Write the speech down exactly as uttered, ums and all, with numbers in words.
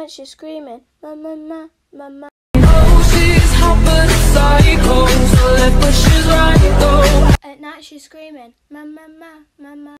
night she's screaming, ma ma ma ma ma. Oh, she's hot but a psycho, so left but she's right though. At night she's screaming, ma ma ma ma ma.